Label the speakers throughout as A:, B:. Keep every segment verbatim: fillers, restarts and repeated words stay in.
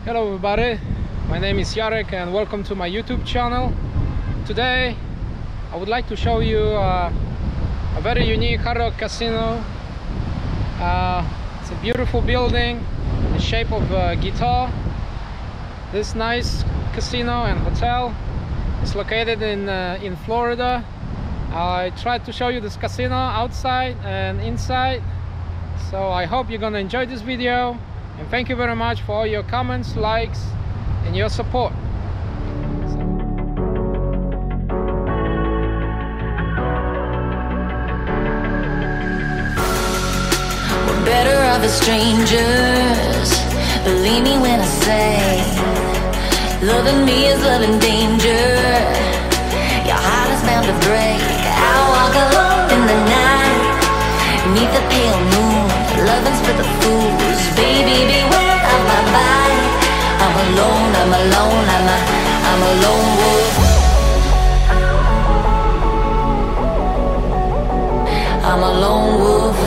A: Hello everybody, my name is Jarek and welcome to my YouTube channel. Today I would like to show you uh, a very unique hard rock casino. Uh, it's a beautiful building in the shape of a guitar. This nice casino and hotel is located in, uh, in Florida. I tried to show you this casino outside and inside, so I hope you're gonna enjoy this video. And thank you very much for all your comments, likes, and your support.
B: We're better off as strangers. Believe me when I say, loving me is loving danger. Your heart is bound to break. I walk alone in the night, beneath the pale moon. Loving's for the fools, baby, beware of my bite. I'm alone, I'm alone, I'm a, I'm a lone wolf. I'm a lone wolf.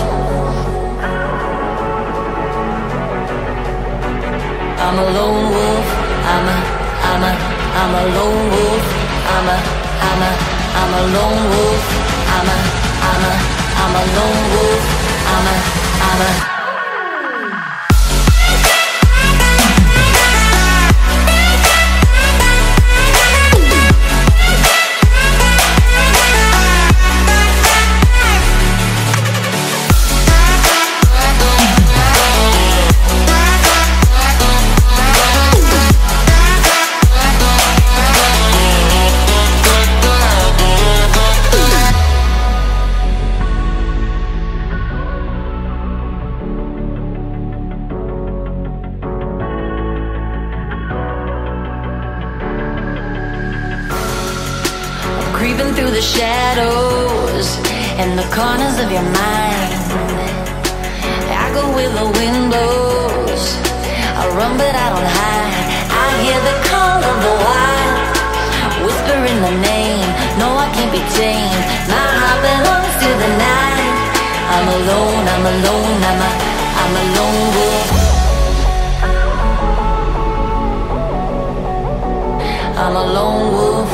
B: I'm a lone wolf. I'm a, I'm a, I'm a lone wolf. I'm a, I'm a, I'm a lone wolf. I'm a, I'm a, I'm a lone wolf. I'm a I'm a creeping through the shadows and the corners of your mind. I go where the wind blows. I run but I don't hide. I hear the call of the wild, whispering the name. No, I can't be tamed. My heart belongs to the night. I'm alone, I'm alone, I'm a, I'm a lone wolf. I'm a lone wolf.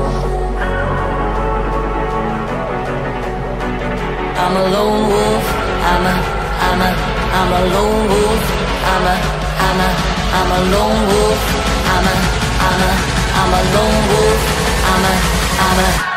B: I'm a lone wolf. I'm a, I'm a, I'm a lone wolf. I'm a, I'm a, I'm a lone wolf. I'm a, I'm a, I'm a lone wolf. I'm a, I'm a.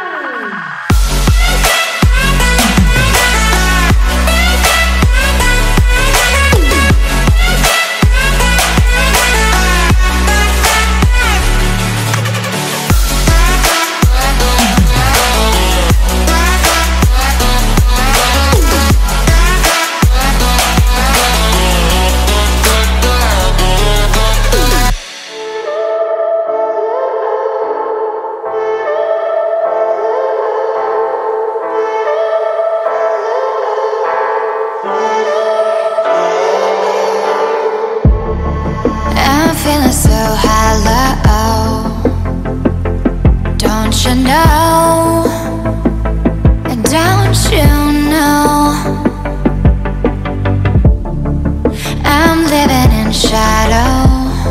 B: Feeling so hollow, don't you know, don't you know, I'm living in shadow,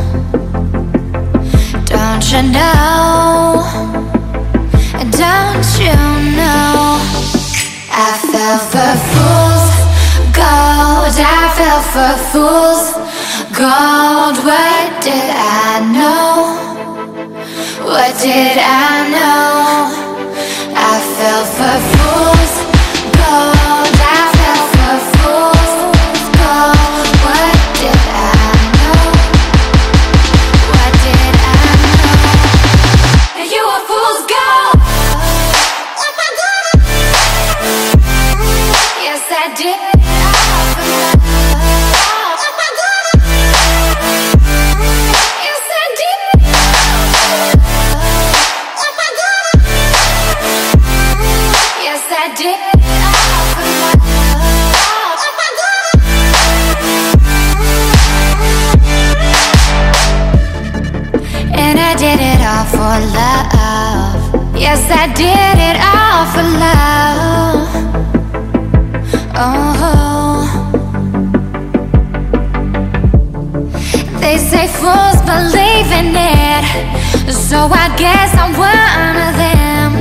B: don't you know, don't you know, I fell for fools gold, I fell for fools gold. What did I know? What did I know? I fell for fools gold. I fell for fools gold. What did I know? What did I know? You were fool's gold. Yes, I did. For love, yes, I did it all for love. Oh, they say fools believe in it, so I guess I'm one of them.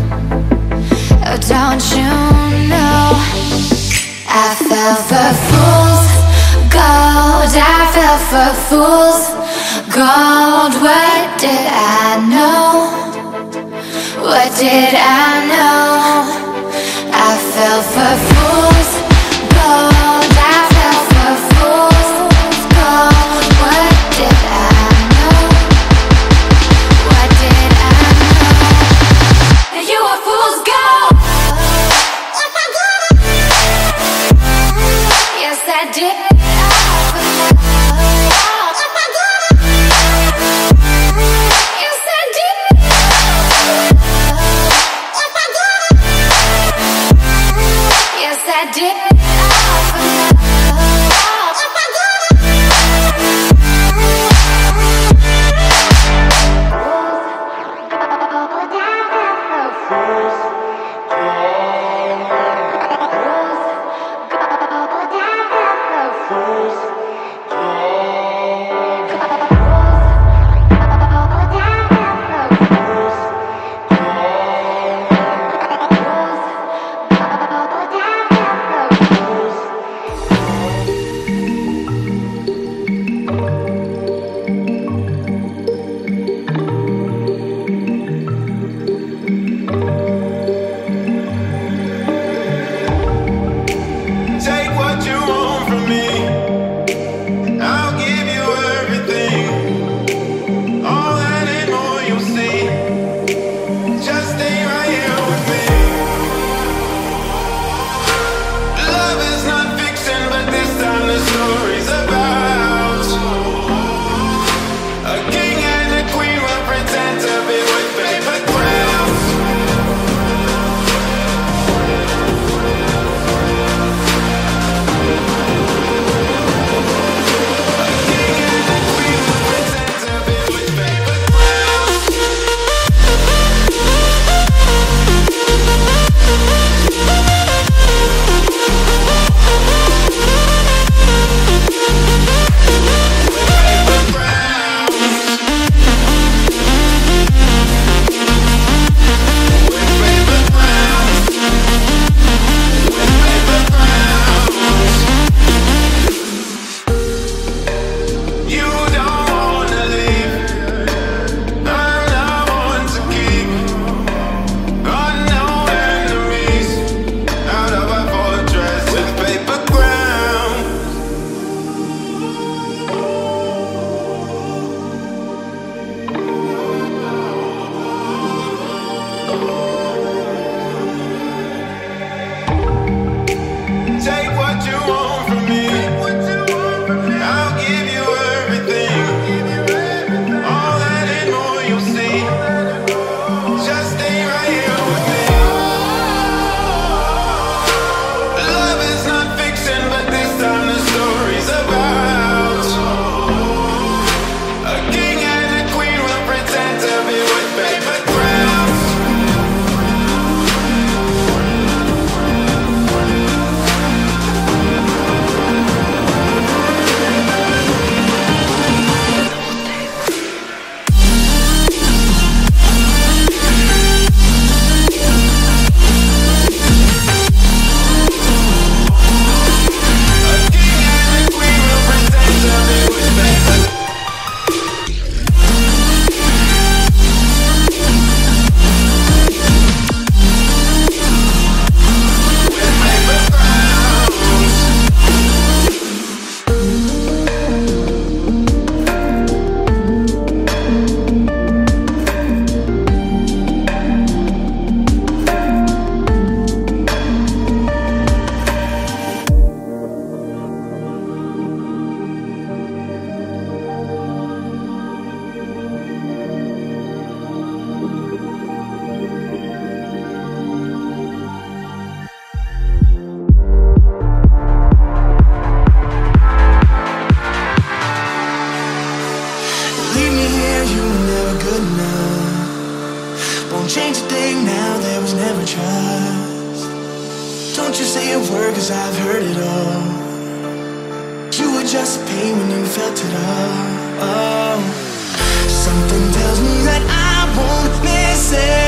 B: Don't you know I fell for fools gold, I fell for fools gold. What did I know? What did I know? I fell for fools gold, I fell for fools gold. What did I know? What did I know? You were fool's gold. Yes, I did.
C: Don't you say a word, cause I've heard it all. You were just pain when you felt it all. Oh, something tells me that I won't miss it.